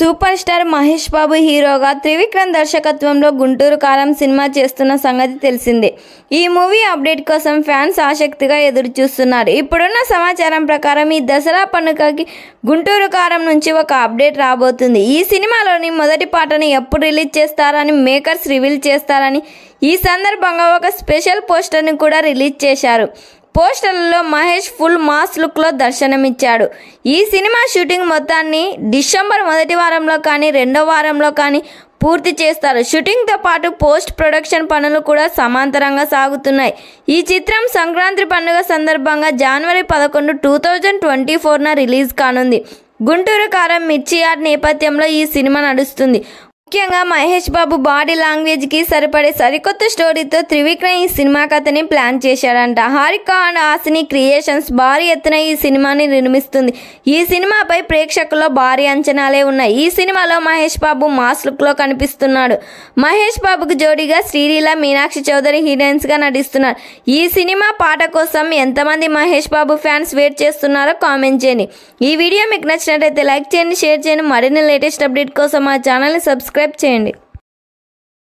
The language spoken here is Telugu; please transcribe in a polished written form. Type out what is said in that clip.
సూపర్ స్టార్ మహేష్ బాబు హీరోగా త్రివిక్రమ్ దర్శకత్వంలో గుంటూరు కారం సినిమా చేస్తున్న సంగతి తెలిసిందే. ఈ మూవీ అప్డేట్ కోసం ఫ్యాన్స్ ఆసక్తిగా ఎదురు చూస్తున్నారు. ఇప్పుడున్న సమాచారం ప్రకారం ఈ దసరా పండుగకి గుంటూరు కారం నుంచి ఒక అప్డేట్ రాబోతుంది. ఈ సినిమాలోని మొదటి పాటని ఎప్పుడు రిలీజ్ చేస్తారని మేకర్స్ రివీల్ చేస్తారని ఈ సందర్భంగా ఒక స్పెషల్ పోస్టర్ని కూడా రిలీజ్ చేశారు. పోస్టర్లలో మహేష్ ఫుల్ మాస్ లుక్లో దర్శనమిచ్చాడు. ఈ సినిమా షూటింగ్ మొత్తాన్ని డిసెంబర్ మొదటి వారంలో కానీ రెండో వారంలో కానీ పూర్తి చేస్తారు. షూటింగ్తో పాటు పోస్ట్ ప్రొడక్షన్ పనులు కూడా సమాంతరంగా సాగుతున్నాయి. ఈ చిత్రం సంక్రాంతి పండుగ సందర్భంగా జనవరి 11, 2024న రిలీజ్ కానుంది. గుంటూరు కారం మిర్చి యార్డ్ నేపథ్యంలో ఈ సినిమా నడుస్తుంది. ముఖ్యంగా మహేష్ బాబు బాడీ లాంగ్వేజ్కి సరిపడే సరికొత్త స్టోరీతో త్రివిక్రమ్ ఈ సినిమా కథని ప్లాన్ చేశాడంట. హారిక అండ్ హాసిని క్రియేషన్స్ భారీ ఎత్తున ఈ సినిమాని నిర్మిస్తుంది. ఈ సినిమాపై ప్రేక్షకుల్లో భారీ అంచనాలే ఉన్నాయి. ఈ సినిమాలో మహేష్ బాబు మాస్ లుక్లో కనిపిస్తున్నాడు. మహేష్ బాబుకు జోడీగా శ్రీలీల, మీనాక్షి చౌదరి హీరోయిన్స్గా నటిస్తున్నారు. ఈ సినిమా పాట కోసం ఎంతమంది మహేష్ బాబు ఫ్యాన్స్ వెయిట్ చేస్తున్నారో కామెంట్ చేయండి. ఈ వీడియో మీకు నచ్చినట్లయితే లైక్ చేయండి, షేర్ చేయండి. మరిన్ని లేటెస్ట్ అప్డేట్ కోసం మా ఛానల్ని సబ్స్క్రైబ్ చేయండి.